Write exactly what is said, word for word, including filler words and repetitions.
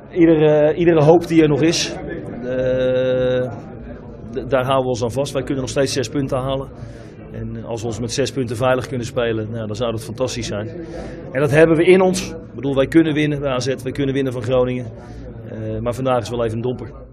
iedere, iedere hoop die er nog is, uh, daar houden we ons aan vast. Wij kunnen nog steeds zes punten halen. En als we ons met zes punten veilig kunnen spelen, nou, dan zou dat fantastisch zijn. En dat hebben we in ons. Ik bedoel, wij kunnen winnen bij A Z, wij kunnen winnen van Groningen. Uh, maar vandaag is wel even een domper.